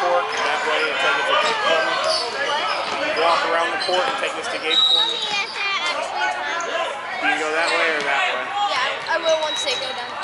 court that way and take it to Gabe for me? Walk around the court and take this to Gabe for me? Do you go that way or that way? Yeah, I will once they go down.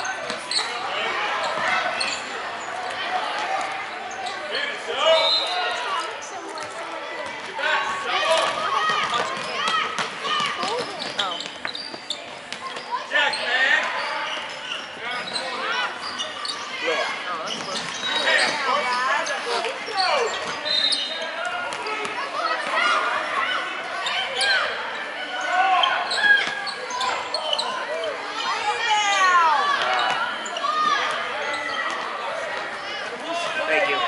Thank you.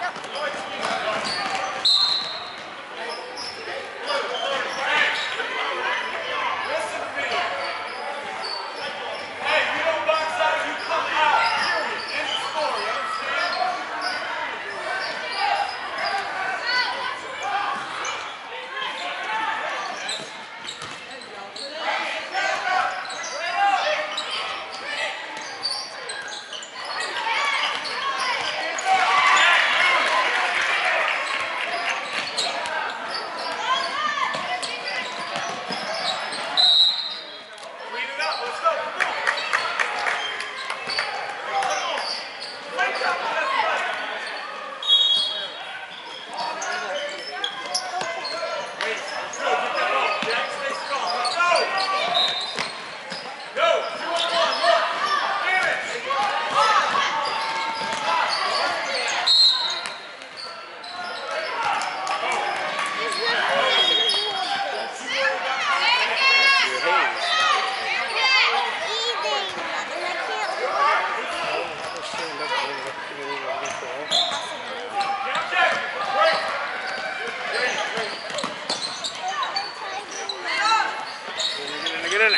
Get in there.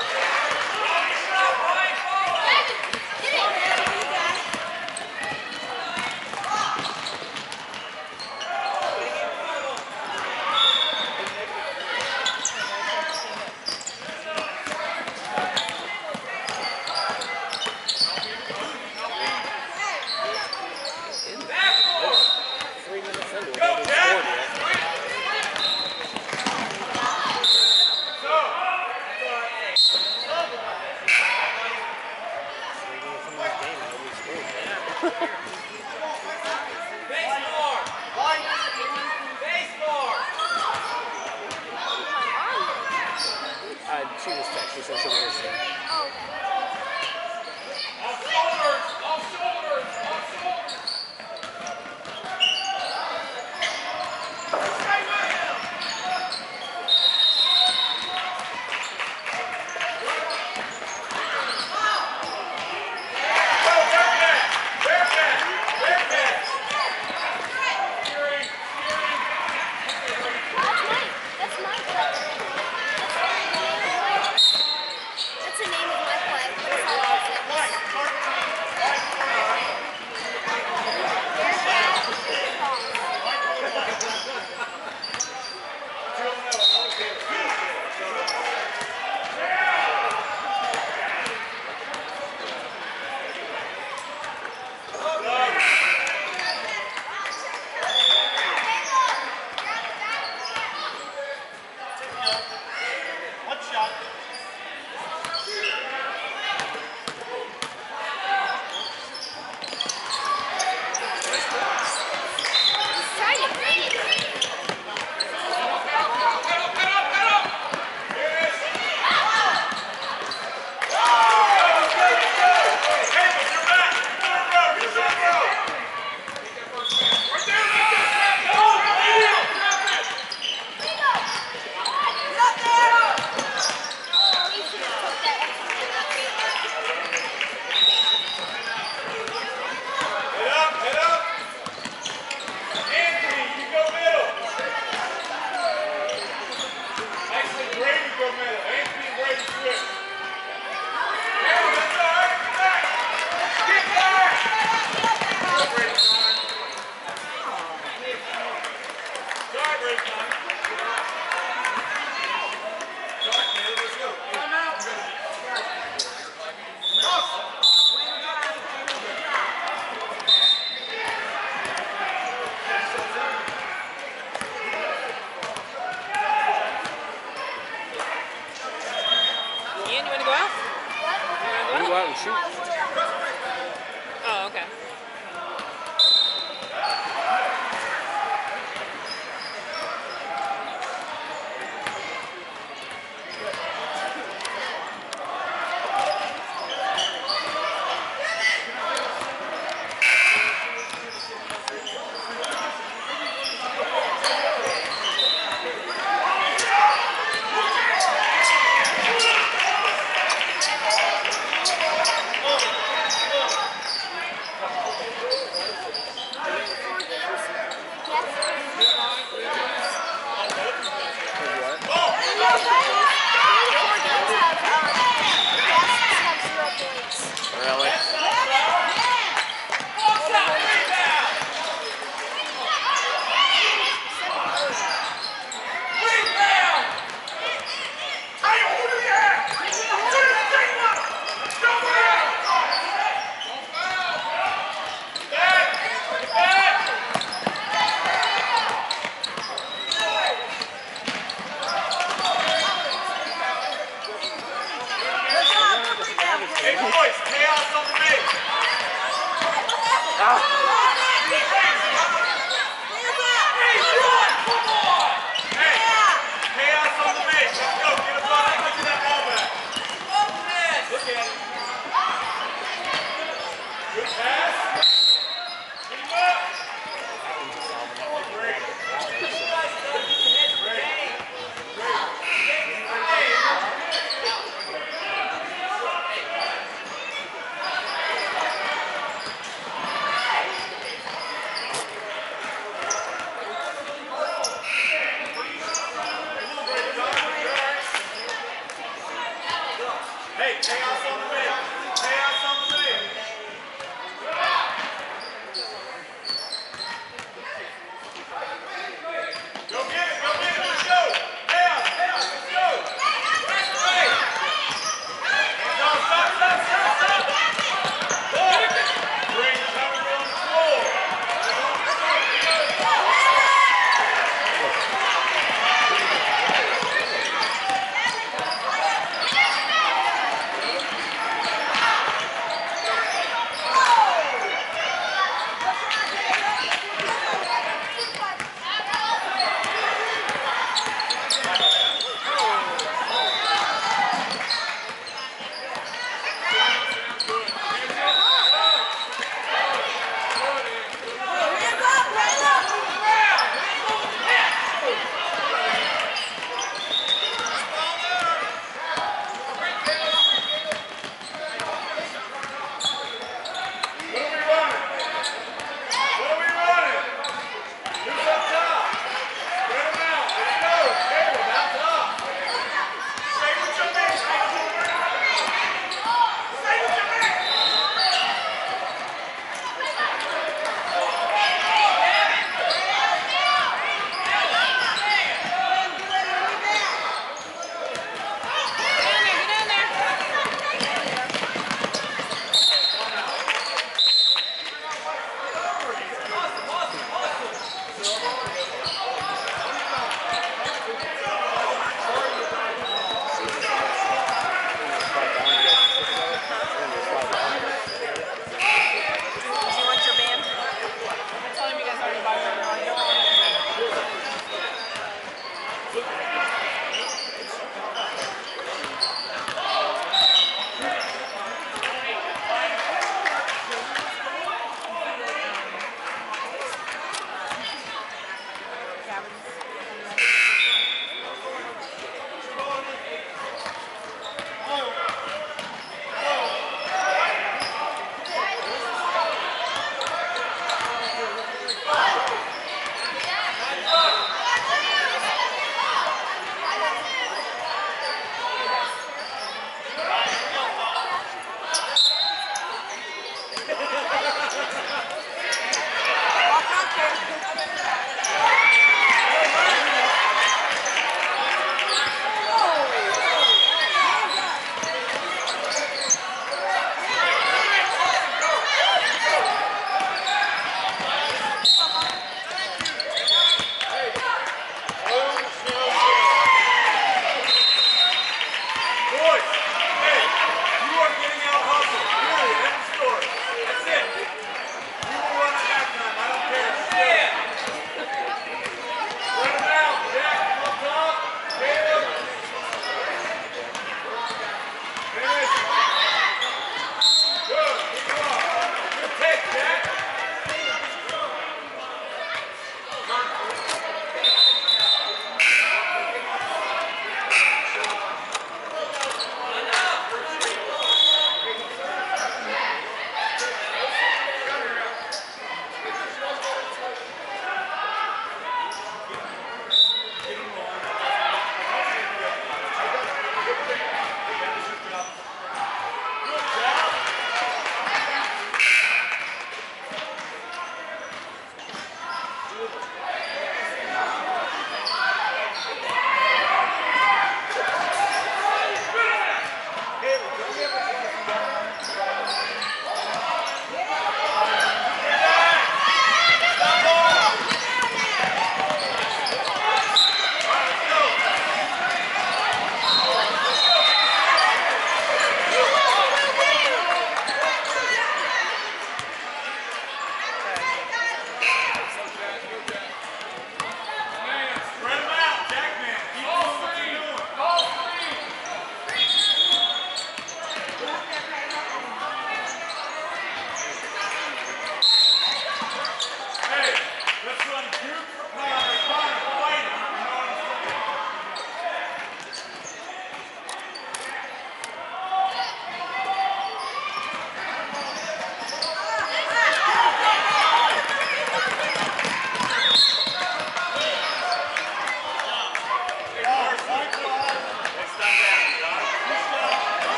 She just texted. She said she'll be here soon. Oh, okay. That's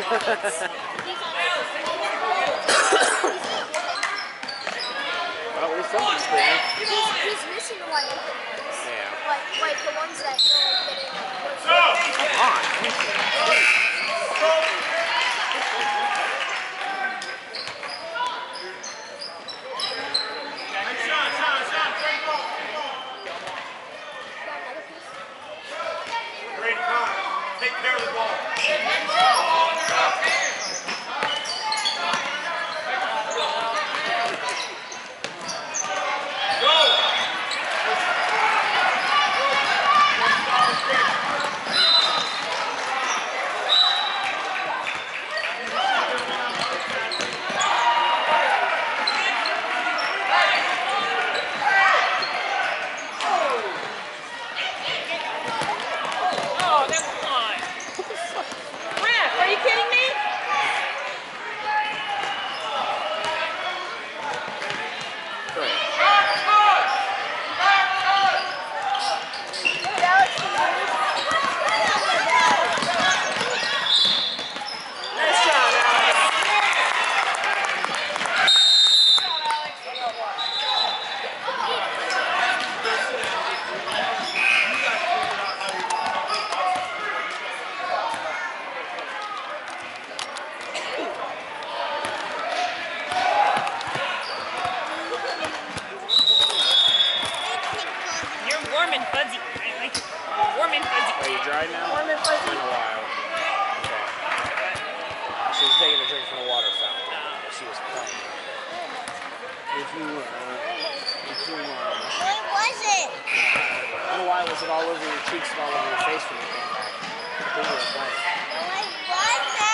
Well, at least someone's clear. He's missing the white open ones. Yeah. Like the ones that don't get in. Come on. Great Connor, take care of the ball. Are you dry now? Warm and fuzzy. In a while. Okay. She was taking a drink from the water fountain while she was playing. What was it? And why was it all over your cheeks and all over your face when you came back? When you were playing. What was it?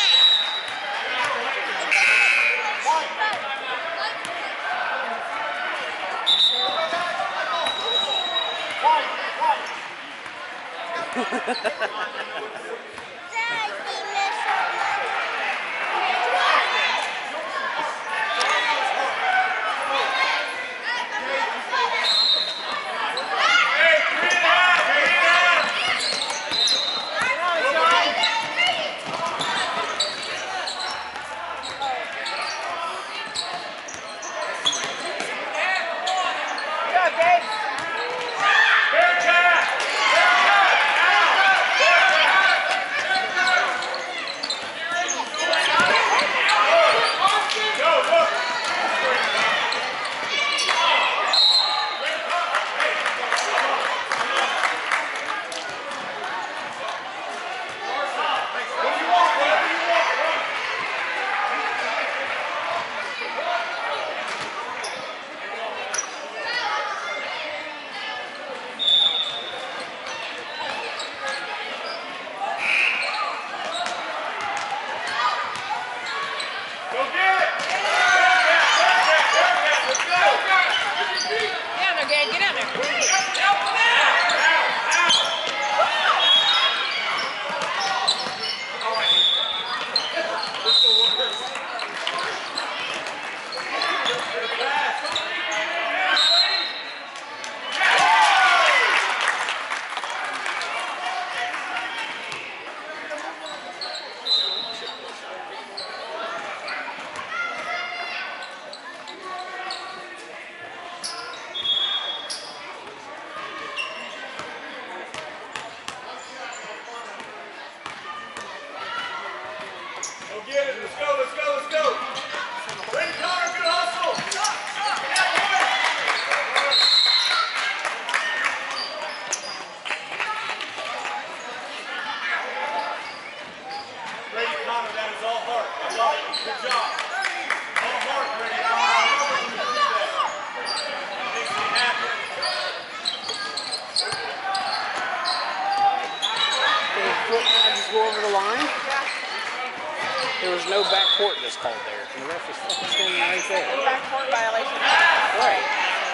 There was no backcourt that's called there. The ref was fucking standing right there. Backcourt violation. Right.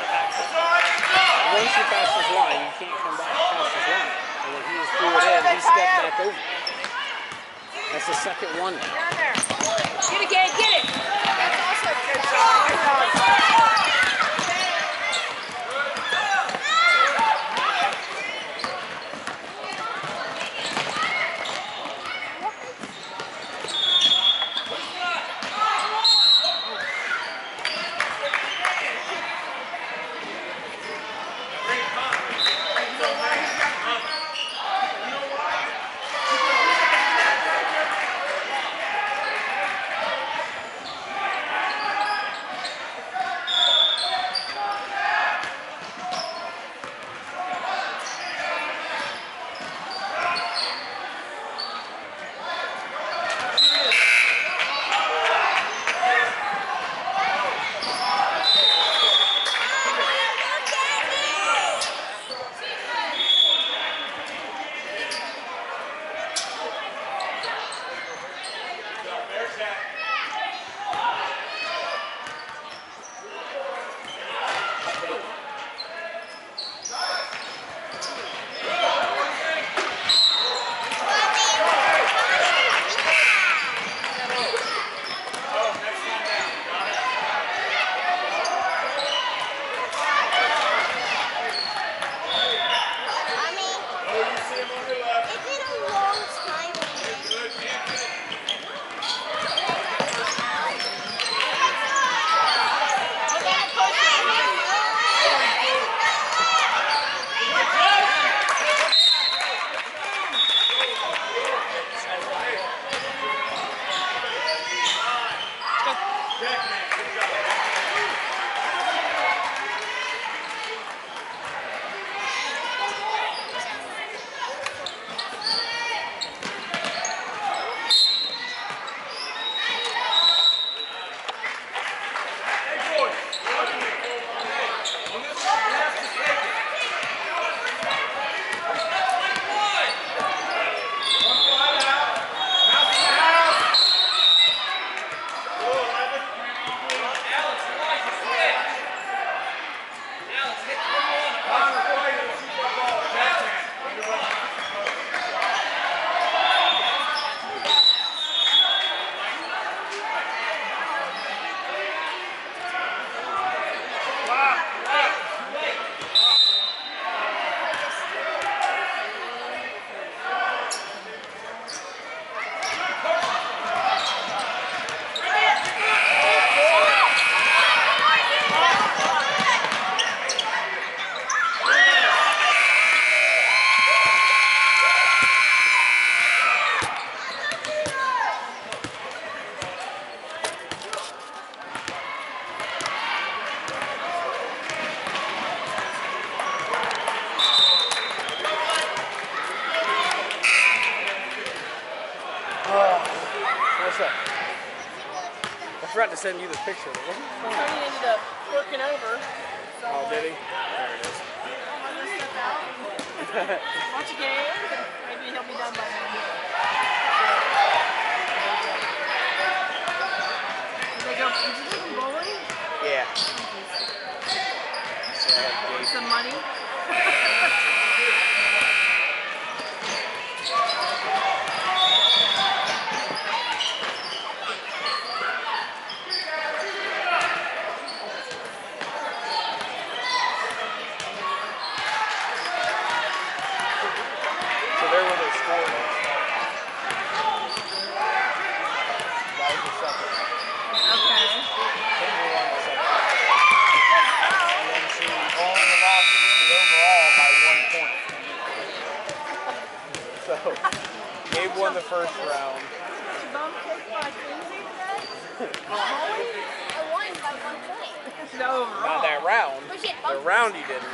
Once you pass his line, you can't come back past his line. And when he was threw it in, he stepped back over. That's the second one now. Down there. Get it, Gabe, get it. That's also Good job. Good job. forgot to send you the picture. It wasn't funny. Tony ended up working over. So Oh, did he? There it is. I'm gonna step out and watch a game, and maybe he'll be done by then. Did you do some bowling? Yeah. With some money? So there were their scores. That was the second. Okay. Kinsey won the second. And then she only lost the overall by 1 point. So Gabe won the first round. She bum kicked by Kinsey today? I won by 1 point. No, Not that round. But she had The bumped. round you didn't.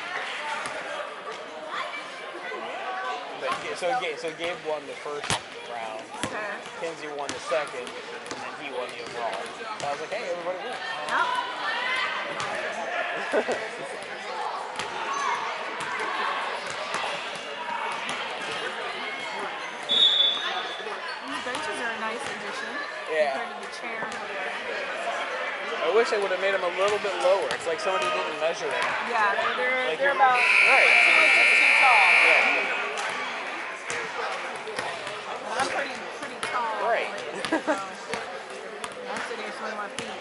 But, so Gabe won the first round. Okay. Kinsey won the second, and then he won the overall. So I was like, hey, everybody wins. Yep. These benches are a nice addition. Yeah. Compared to the chairs. I wish they would have made them a little bit lower. It's like somebody didn't measure them. Yeah, Like they're about right. 2 inches too tall. Yeah. I'm pretty tall. Right. I'm sitting here swinging my feet.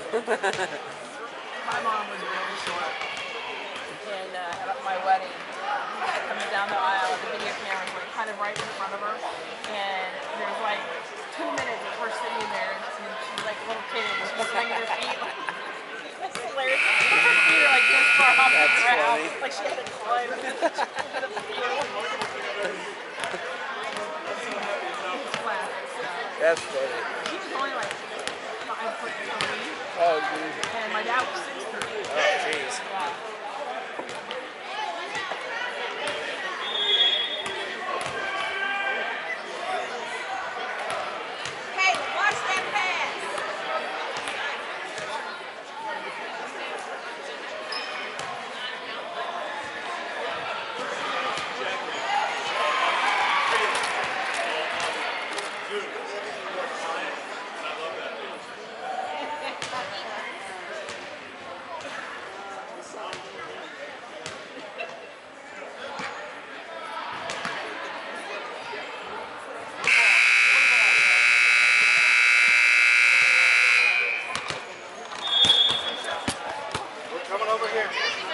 My mom was really short. And at my wedding, coming down the aisle, the video camera was like kind of right in front of her. And there's like 2 minutes of her sitting there, and she's like a little kid, and she's swinging her feet. That's hilarious. Her feet are like this far off the That's ground. funny. Like she had to climb into the field. That's funny. He was only like 5'3", Oh, geez. and my dad was 6'3". Oh, jeez. Yeah. Hey, watch that pass. We're coming over here.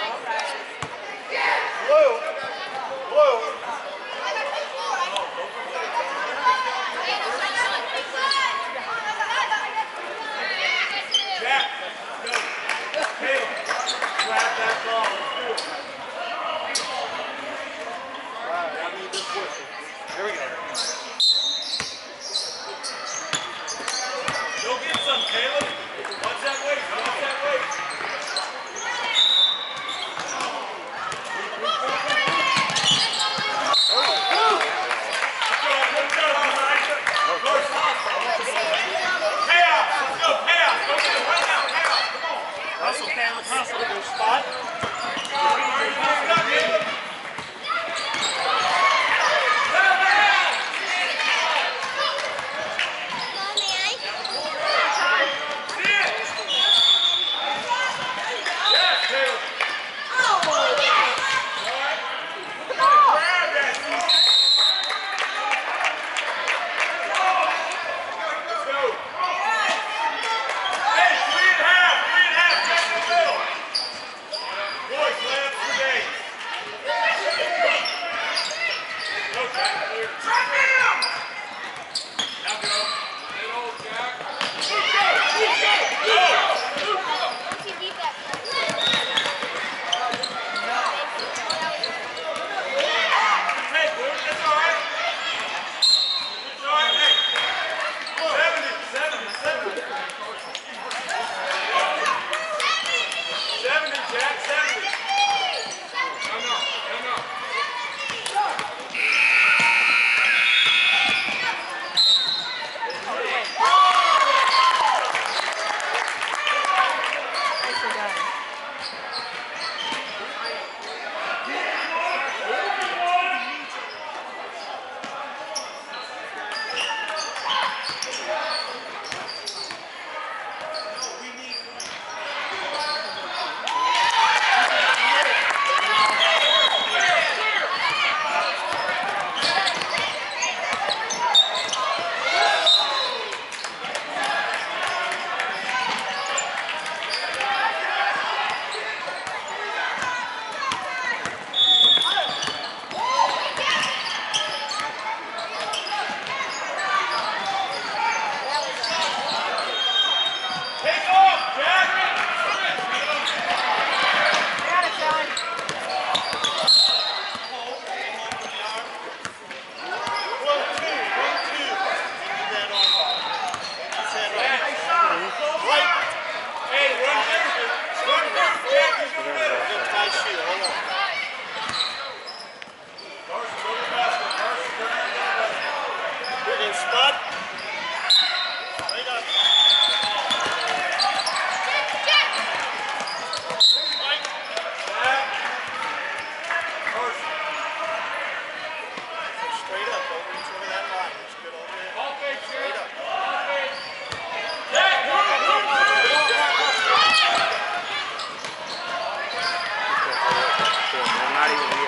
Blue. Blue. Jack, go. Caleb, grab that ball. Let's do it. All right, I need this push. Here we go. Go get some, Caleb. Watch that weight. Watch that weight. not even here.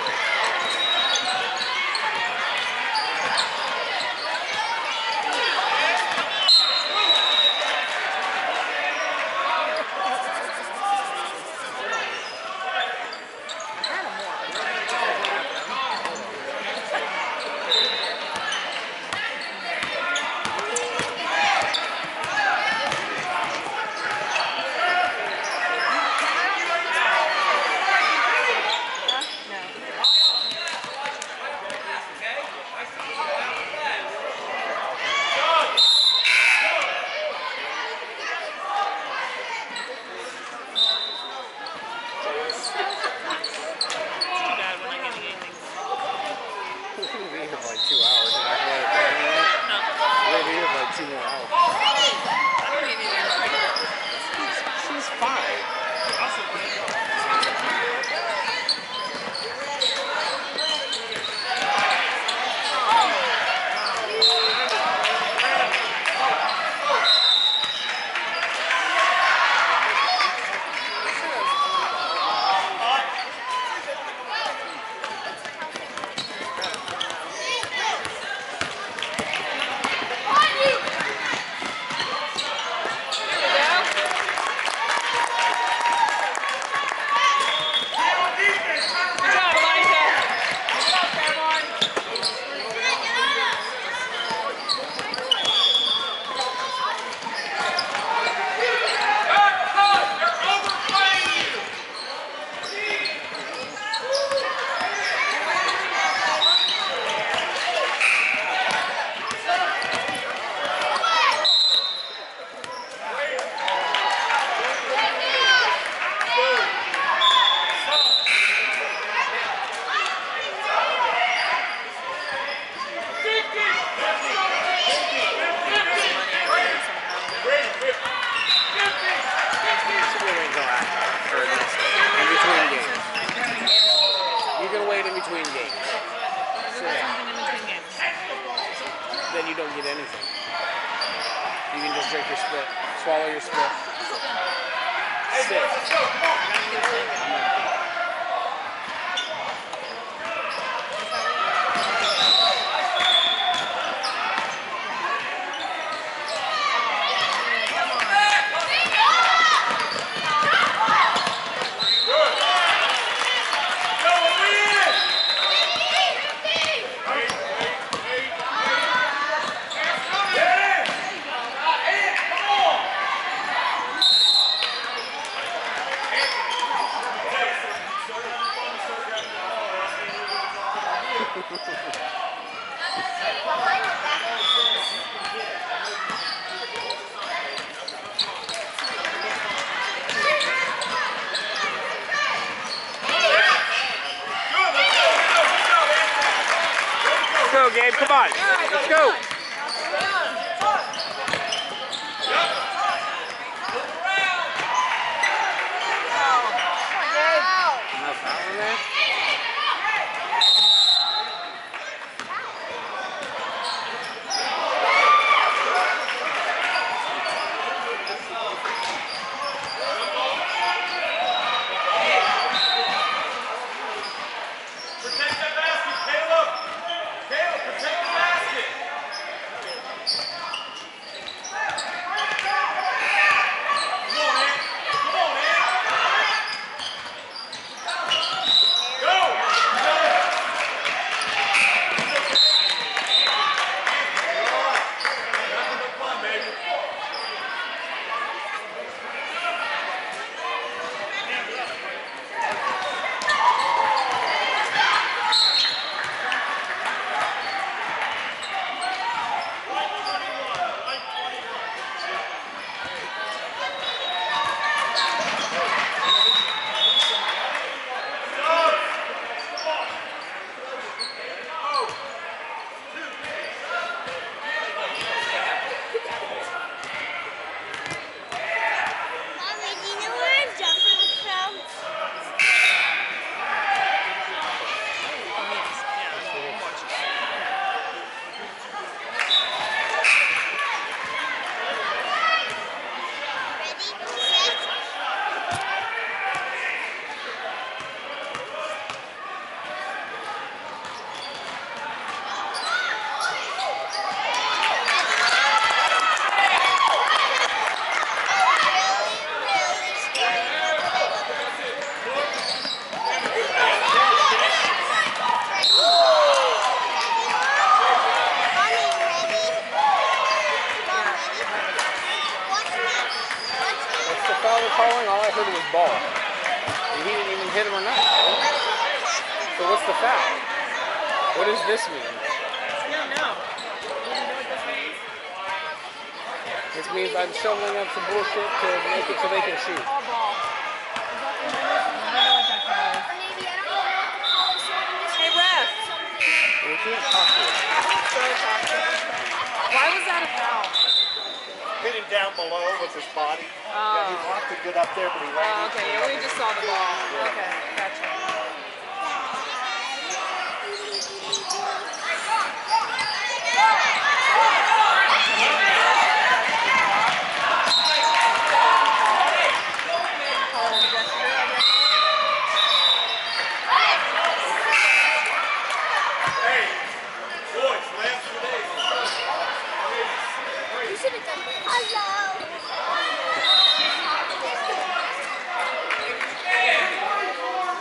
Then you don't get anything. You can just drink your split, swallow your split. Sit. Let's go, Gabe. Come on. Let's go. Enough foul in there? What's the foul? What does this mean? I don't know. You know what this means? This means I'm shoveling up some bullshit to make it so they can shoot. All ball. I don't know what that call is. Or maybe, I don't know what the call is, so I'm just Hey, ref. something. We can't talk to it. Why was that a foul? Hit him down below with his body. Yeah, he wanted to get up there, but he ran Oh, into okay. it. Yeah, we just saw the ball. Okay, gotcha. Hey, boys, last for days. You should have done hello.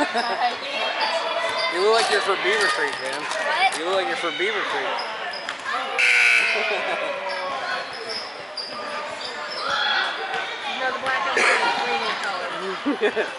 You look like you're for Beaver Creek, man. What? You look like you're for Beaver Creek. You know the black and white is green in color.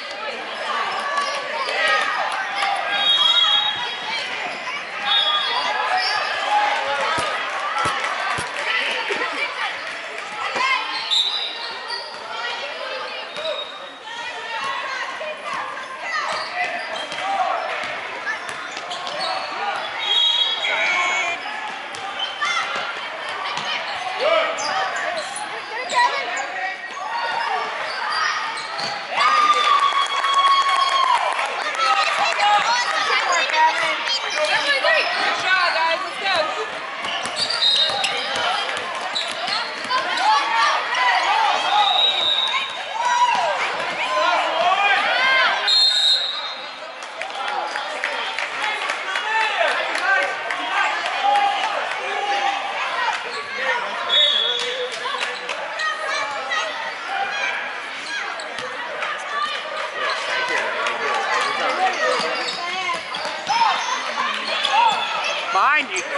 Behind you.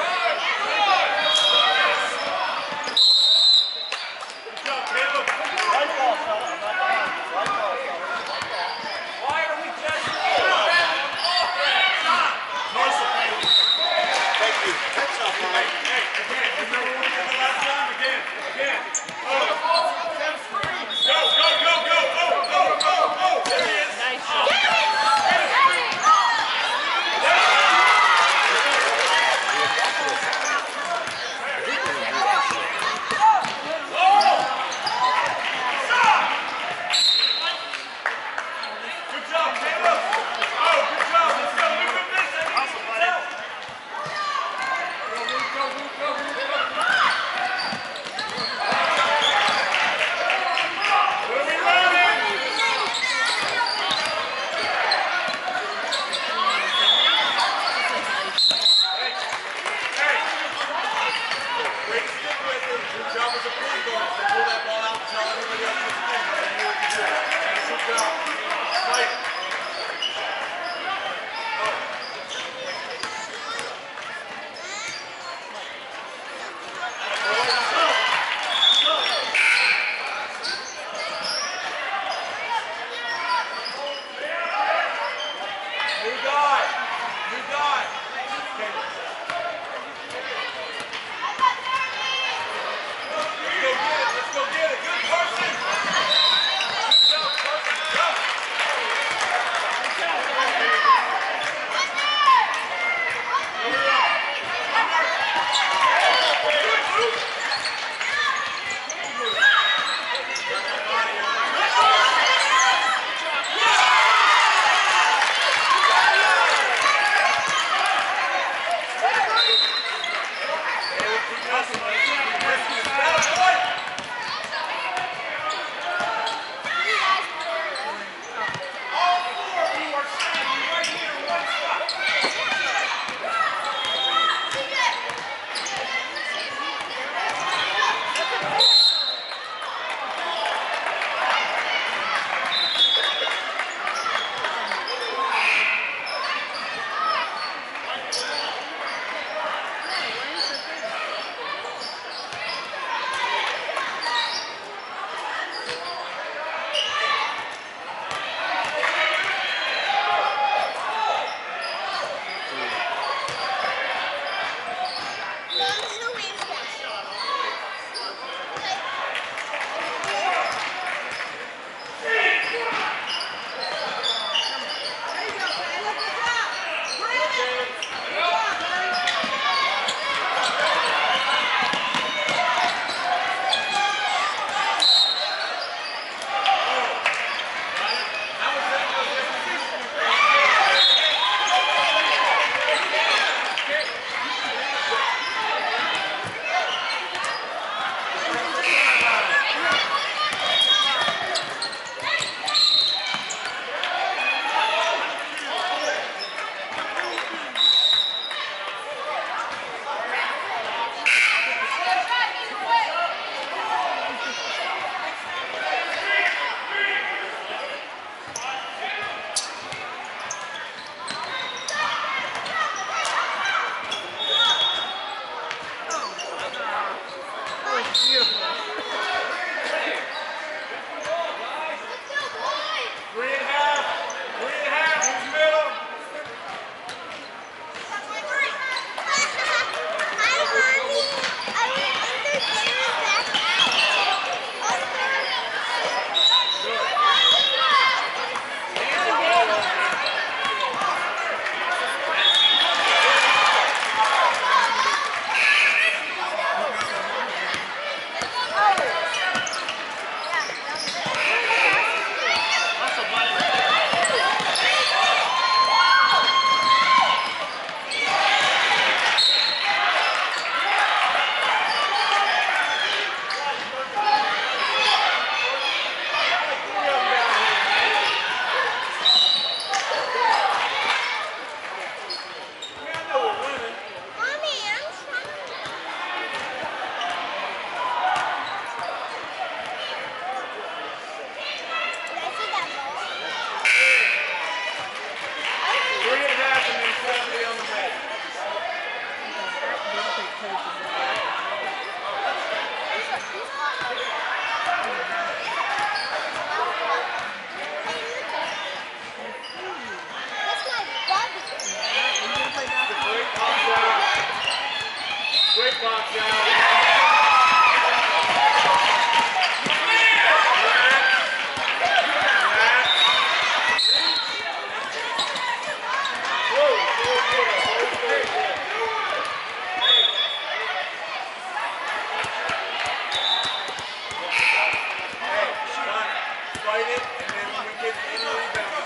Fight it, and then when we get any rebound,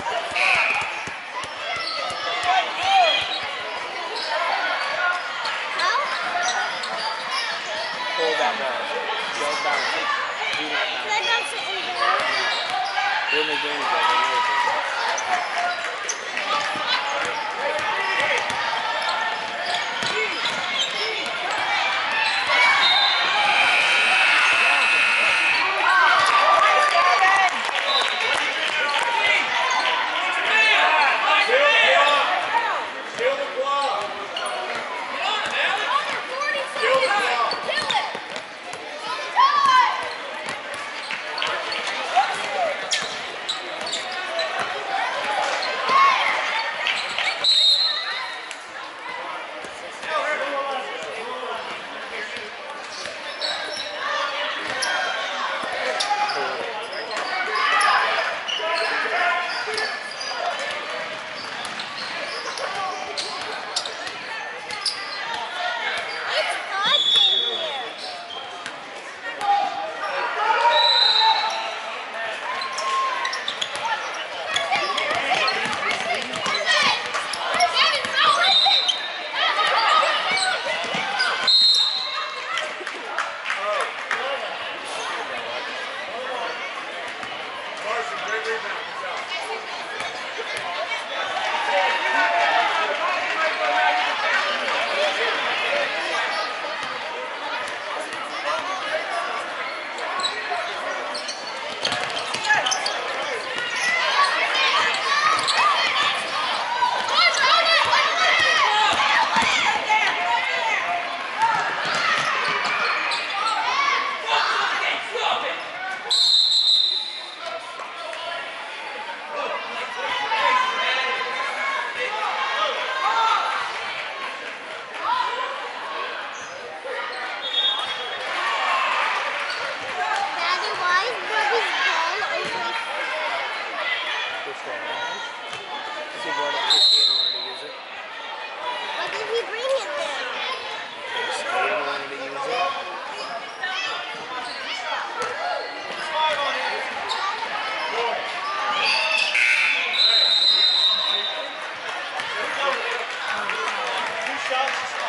Pull that ball. Don't bounce it. Do not bounce Can I it. bounce it in there? We're in the game, though. It's hot in here. Carson, great rebound. Good job. Daddy, why is Bobby's ball over? Which one? Because he brought it to see and wanted to use it. Why did he bring it there? Because he wanted to use it. Two shots.